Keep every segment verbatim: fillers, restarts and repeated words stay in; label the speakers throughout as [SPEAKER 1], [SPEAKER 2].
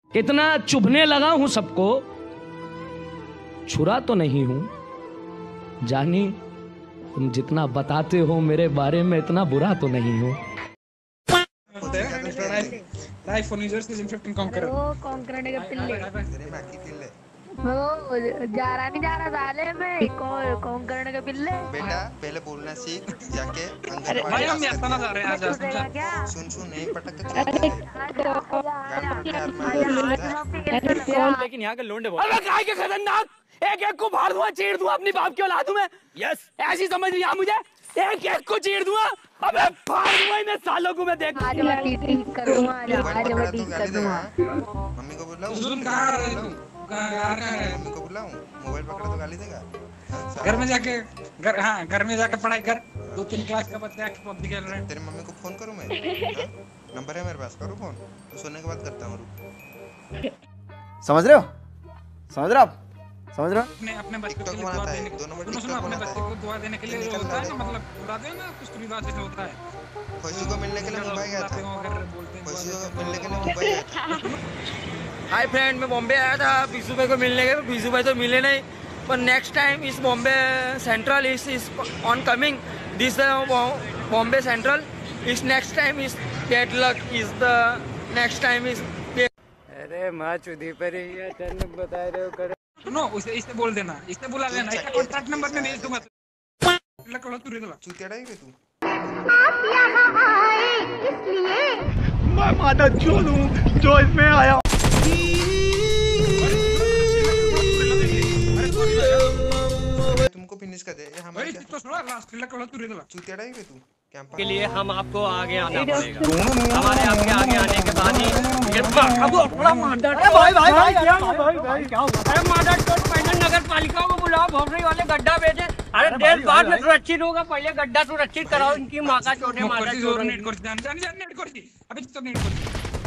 [SPEAKER 1] कितना चुभने लगा हूं सबको, छुरा तो नहीं हूं। जानी तुम जितना बताते हो मेरे बारे में इतना बुरा तो नहीं हूं।
[SPEAKER 2] iPhone users is infecting Conqueror.
[SPEAKER 3] वो Conqueror ने कब पिल्ले? वो जा रहा नहीं जा रहा साले में कौन Conqueror ने कब पिल्ले?
[SPEAKER 4] बेटा पहले बोलना सीख जाके
[SPEAKER 2] अंदर भाई हम यात्रा ना जा रहे हैं आज आज
[SPEAKER 4] सुन सुन नहीं पटक
[SPEAKER 5] लेकिन यहाँ के लोंडे बहुत अबे काय के खतरनाक, एक एक को फाड़ दूंगा, चीर दूंगा, अपनी बाप की औलाद हूं मैं। यस ऐसी समझ रही है मुझे, एक एक को चीर दूंगा, अबे फाड़ दूंगा इन सालों को मैं। देख
[SPEAKER 3] आज मैं टीटी कर दूंगा, आज मैं टीटी कर दूंगा।
[SPEAKER 4] मम्मी को बुलाऊं?
[SPEAKER 2] सुन कहां रहे तू, कहां कहां है?
[SPEAKER 4] मम्मी को बुलाऊं? मोबाइल पकड़ा तो गाली देगा।
[SPEAKER 2] घर में जाके घर हां घर में जाके पढ़ाई कर। दो तीन क्लास का बच्चा है पबजी खेल रहे हैं।
[SPEAKER 4] तेरी मम्मी को फोन करूं मैं? नंबर है मेरे पास, करूं फोन? तो सोने के बाद करता हूं।
[SPEAKER 6] समझ रहे हो समझ रहे हो आप समझ रहे हो?
[SPEAKER 2] अपने अपने बच्चे को दुआ देने के दोनों सुनो अपने बच्चे को दुआ देने के लिए होता है ना, मतलब बुला दे ना, कुछ तो रिवाज ऐसे होता है।
[SPEAKER 4] खुशी को मिलने के लिए मुंबई गया था, खुशी को मिलने के लिए मुंबई गया था।
[SPEAKER 5] हाय फ्रेंड, मैं बॉम्बे आया था बीसू भाई को मिलने के, बीसू भाई तो मिले नहीं, पर नेक्स्ट टाइम इस Bombay Central is is on coming this Bombay Central इस next time is get luck is the next time is. अरे माँ चुदी पर ही है, तेरे बता रहे हो करे
[SPEAKER 2] सुनो उसे इससे बोल देना, इससे बुला लेना, इसका कॉन्टैक्ट नंबर मैं भेज दूंगा। लकड़ा तू रे दला
[SPEAKER 4] चूतिया डाई तू।
[SPEAKER 3] आप यहाँ आए इसलिए
[SPEAKER 5] मैं माता क्यों दूं जो इसमें आया।
[SPEAKER 4] तुमको फिनिश कर दे ये हमारे
[SPEAKER 2] भाई तो सुनो लास्ट लकड़ा तू रे दला
[SPEAKER 4] चूतिया डाई तू। कैंप
[SPEAKER 5] के लिए हम आपको आगे आना पड़ेगा, हमारे आपके आगे आने के बाद ही अब थोड़ा मारदार। अरे भाई भाई भाई क्या भाई भाई क्या हुआ? अरे मारदार तो पहले नगर पालिका को बुलाओ, भोसड़ी वाले गड्ढा बेचे। अरे देर बाद में सुरक्षित होगा, पहले गड्ढा सुरक्षित कराओ, इनकी माँ का छोटे मारदार
[SPEAKER 2] जोर नेट कर जान जान जान नेट कर दी अभी तो नेट कर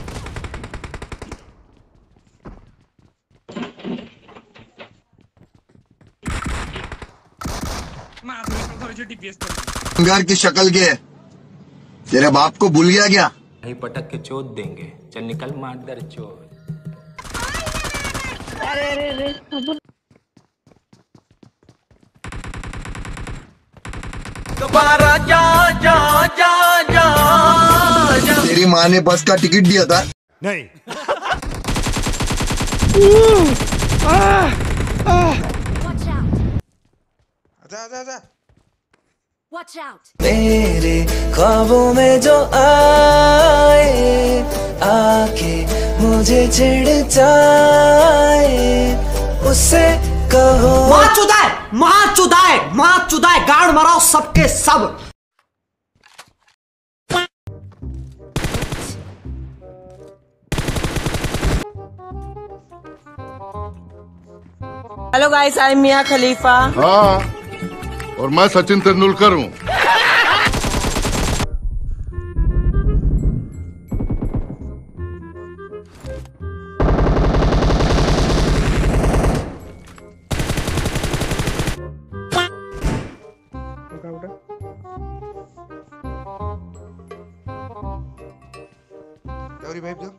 [SPEAKER 2] मार दो थोड़ी सी टीपीएस कर।
[SPEAKER 7] घर की शक्ल के तेरे बाप को भूल गया क्या?
[SPEAKER 8] नहीं पटक के चोट देंगे, चल निकल मार चोट।
[SPEAKER 3] अरे अरे अरे
[SPEAKER 5] दोबारा जा जा जा जा जा।
[SPEAKER 7] तेरी माँ ने बस का टिकट दिया था?
[SPEAKER 6] नहीं।
[SPEAKER 4] आजा आजा आजा।
[SPEAKER 9] Watch out!
[SPEAKER 10] मेरे ख्वाबों में जो आए आके मुझे चिढ़ जाए उससे कहो
[SPEAKER 11] माँ चुदाए माँ चुदाए माँ चुदाए गाड़ मराओ सबके सब।
[SPEAKER 12] Hello guys, I am Mia Khalifa.
[SPEAKER 7] हाँ और मैं सचिन तेंदुलकर हूँ।
[SPEAKER 4] भाई जो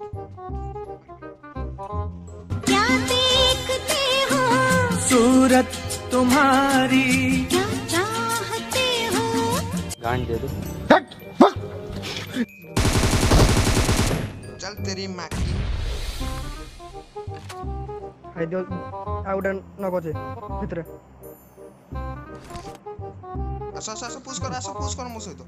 [SPEAKER 9] क्या देखते हो
[SPEAKER 10] सूरत तुम्हारी,
[SPEAKER 9] क्या चाहते हो।
[SPEAKER 5] गांड दे दो।
[SPEAKER 4] चल तेरी माँ की
[SPEAKER 13] আইডিয়া আউডান নগজে ভিতরে
[SPEAKER 4] আসো আসো আসো পুশ কর আসো পুশ কর মো সহিত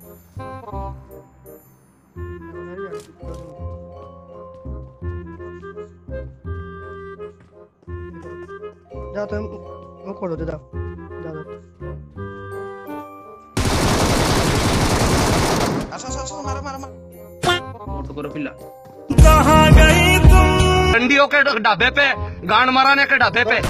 [SPEAKER 13] যাও তুমি মুখ করে দাও দাও
[SPEAKER 4] আসো আসো আসো মারো মারো মারো
[SPEAKER 5] तो करो पिल्ला। कहाँ गई तुम डंडियों के ढाबे पे, गांड मराने के ढाबे पे।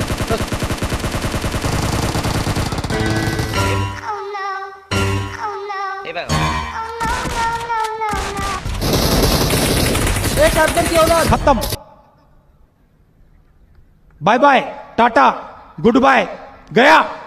[SPEAKER 6] खत्म। Bye bye tata goodbye गया।